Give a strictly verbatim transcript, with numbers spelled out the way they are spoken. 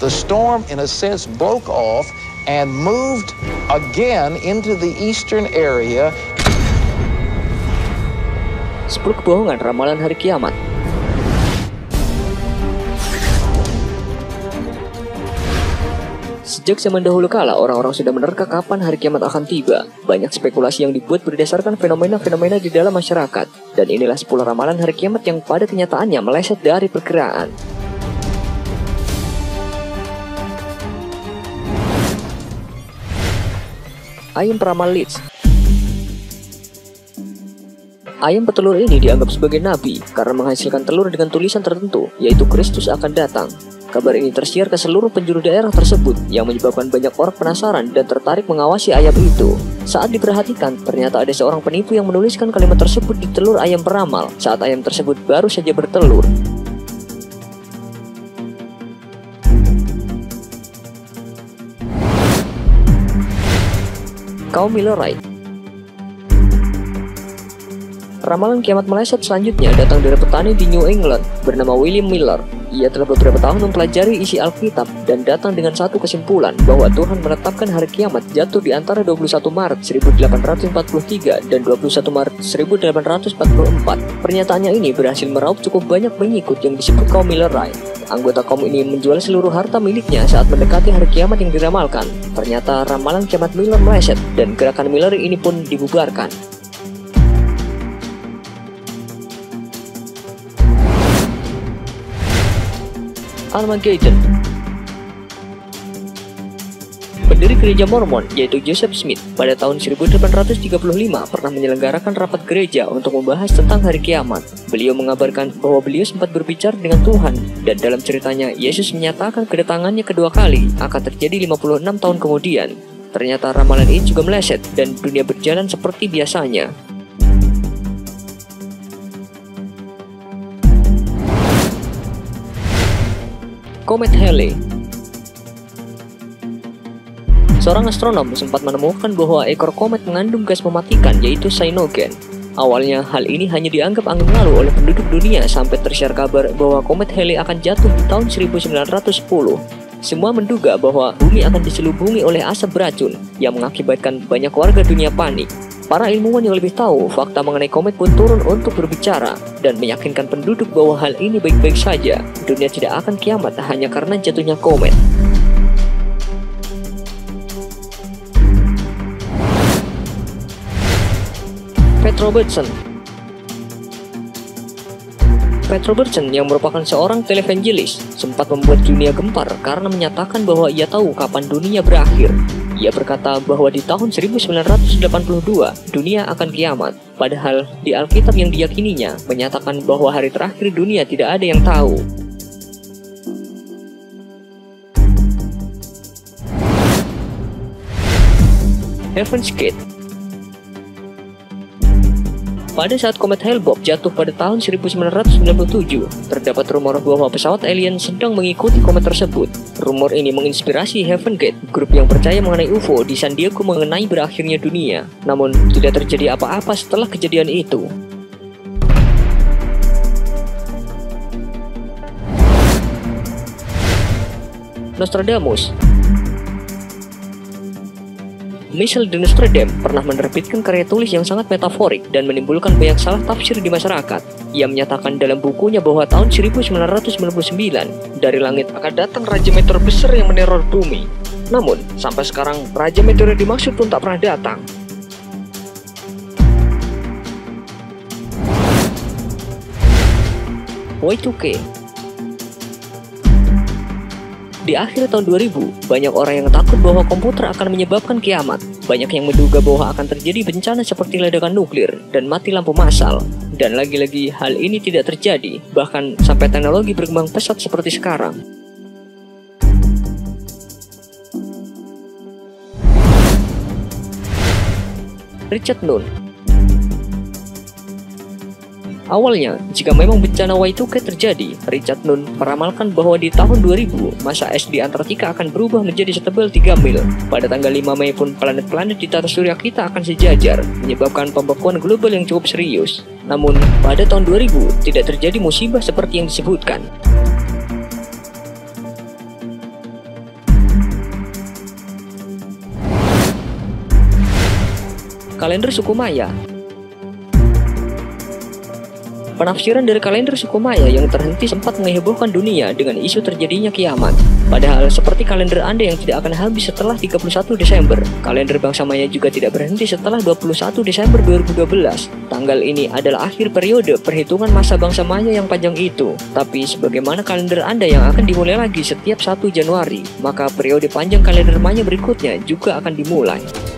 the storm in a sense broke off and moved again into the eastern area. sepuluh kebohongan ramalan hari kiamat. Sejak zaman dahulu kala, orang-orang sudah menerka kapan hari kiamat akan tiba. Banyak spekulasi yang dibuat berdasarkan fenomena-fenomena di dalam masyarakat. Dan inilah sepuluh ramalan hari kiamat yang pada kenyataannya meleset dari perkiraan. Ayam peramal Leeds. Ayam petelur ini dianggap sebagai nabi karena menghasilkan telur dengan tulisan tertentu, yaitu Kristus akan datang. Kabar ini tersiar ke seluruh penjuru daerah tersebut yang menyebabkan banyak orang penasaran dan tertarik mengawasi ayam itu. Saat diperhatikan, ternyata ada seorang penipu yang menuliskan kalimat tersebut di telur ayam peramal saat ayam tersebut baru saja bertelur. Kaum Millerite. Ramalan kiamat meleset selanjutnya datang dari petani di New England bernama William Miller. Ia telah beberapa tahun mempelajari isi Alkitab dan datang dengan satu kesimpulan bahwa Tuhan menetapkan hari kiamat jatuh di antara dua puluh satu Maret seribu delapan ratus empat puluh tiga dan dua puluh satu Maret seribu delapan ratus empat puluh empat. Pernyataannya ini berhasil meraup cukup banyak pengikut yang disebut kaum Millerite. Anggota kaum ini menjual seluruh harta miliknya saat mendekati hari kiamat yang diramalkan. Ternyata ramalan kiamat Miller meleset dan gerakan Miller ini pun dibubarkan. Armageddon. Pendiri gereja Mormon yaitu Joseph Smith pada tahun seribu delapan ratus tiga puluh lima pernah menyelenggarakan rapat gereja untuk membahas tentang hari kiamat. Beliau mengabarkan bahwa beliau sempat berbicara dengan Tuhan dan dalam ceritanya Yesus menyatakan kedatangannya kedua kali akan terjadi lima puluh enam tahun kemudian. Ternyata ramalan ini juga meleset dan dunia berjalan seperti biasanya. Komet Halley. Seorang astronom sempat menemukan bahwa ekor komet mengandung gas mematikan yaitu cyanogen. Awalnya hal ini hanya dianggap angin lalu oleh penduduk dunia sampai tersiar kabar bahwa komet Halley akan jatuh di tahun seribu sembilan ratus sepuluh. Semua menduga bahwa bumi akan diselubungi oleh asap beracun yang mengakibatkan banyak warga dunia panik. Para ilmuwan yang lebih tahu fakta mengenai komet pun turun untuk berbicara dan meyakinkan penduduk bahwa hal ini baik-baik saja. Dunia tidak akan kiamat hanya karena jatuhnya komet. Pat Robertson. Pat Robertson yang merupakan seorang televangelis sempat membuat dunia gempar karena menyatakan bahwa ia tahu kapan dunia berakhir. Ia berkata bahwa di tahun seribu sembilan ratus delapan puluh dua dunia akan kiamat, padahal di Alkitab yang diyakininya menyatakan bahwa hari terakhir dunia tidak ada yang tahu. Heaven's Gate. Pada saat komet Hale-Bopp jatuh pada tahun seribu sembilan ratus sembilan puluh tujuh, terdapat rumor bahwa pesawat alien sedang mengikuti komet tersebut. Rumor ini menginspirasi Heaven's Gate, grup yang percaya mengenai U F O di San Diego mengenai berakhirnya dunia. Namun, tidak terjadi apa-apa setelah kejadian itu. Nostradamus. Michel de Nostredame pernah menerbitkan karya tulis yang sangat metaforik dan menimbulkan banyak salah tafsir di masyarakat. Ia menyatakan dalam bukunya bahwa tahun seribu sembilan ratus sembilan puluh sembilan, dari langit akan datang raja meteor besar yang meneror bumi. Namun, sampai sekarang raja meteor yang dimaksud pun tak pernah datang. Y two K. Di akhir tahun dua ribu, banyak orang yang takut bahwa komputer akan menyebabkan kiamat. Banyak yang menduga bahwa akan terjadi bencana seperti ledakan nuklir dan mati lampu massal. Dan lagi-lagi hal ini tidak terjadi, bahkan sampai teknologi berkembang pesat seperti sekarang. Richard Nunn. Awalnya, jika memang bencana Y two K terjadi, Richard Nunn meramalkan bahwa di tahun dua ribu, masa es di Antartika akan berubah menjadi setebal tiga mil. Pada tanggal lima Mei pun planet-planet di tata surya kita akan sejajar, menyebabkan pembekuan global yang cukup serius. Namun, pada tahun dua ribu, tidak terjadi musibah seperti yang disebutkan. kalender suku Maya. Penafsiran dari kalender suku Maya yang terhenti sempat menghebohkan dunia dengan isu terjadinya kiamat. Padahal seperti kalender Anda yang tidak akan habis setelah tiga puluh satu Desember, kalender bangsa Maya juga tidak berhenti setelah dua puluh satu Desember dua ribu dua belas. Tanggal ini adalah akhir periode perhitungan masa bangsa Maya yang panjang itu. Tapi sebagaimana kalender Anda yang akan dimulai lagi setiap satu Januari, maka periode panjang kalender Maya berikutnya juga akan dimulai.